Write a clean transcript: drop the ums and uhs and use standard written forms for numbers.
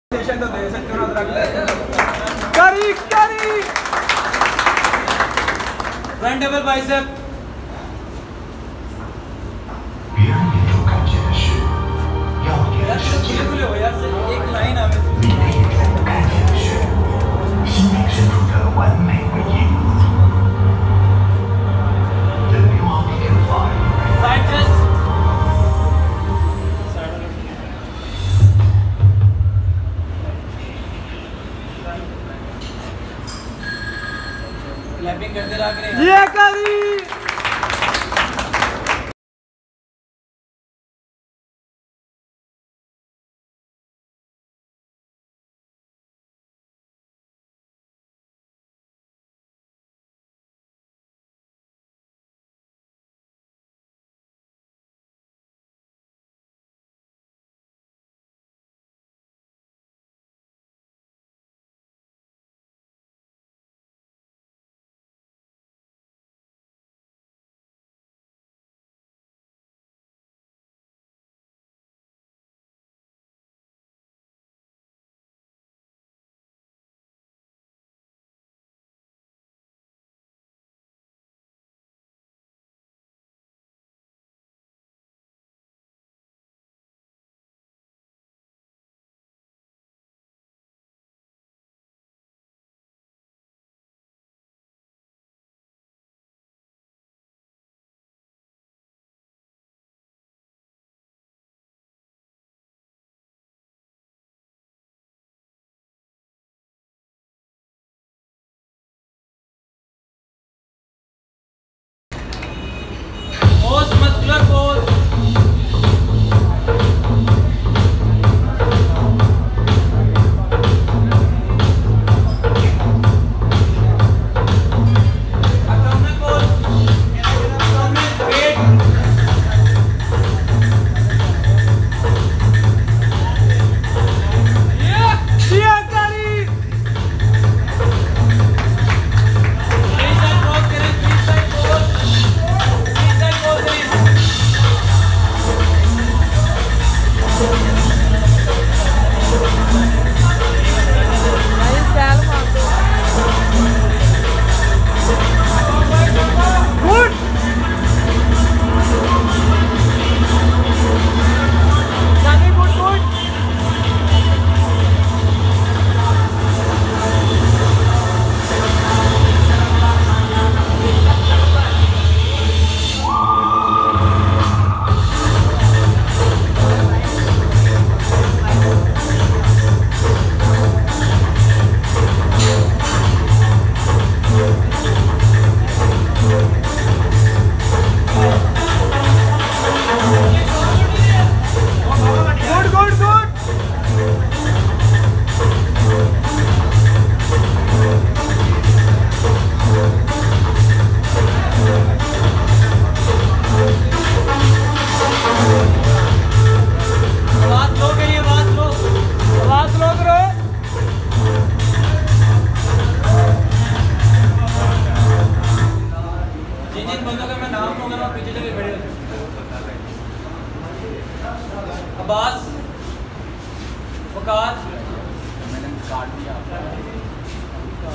Session तो दे सकते हो ना, करी करी front double bicep. 别人眼中看见的是耀眼的世界，你的眼中看见的是心灵深处的完美回忆。The new Opticam 5。 Side chest。क्लैपिंग करते रहा करें। ये करी। अब्बास, वकार, मैंने काट दिया।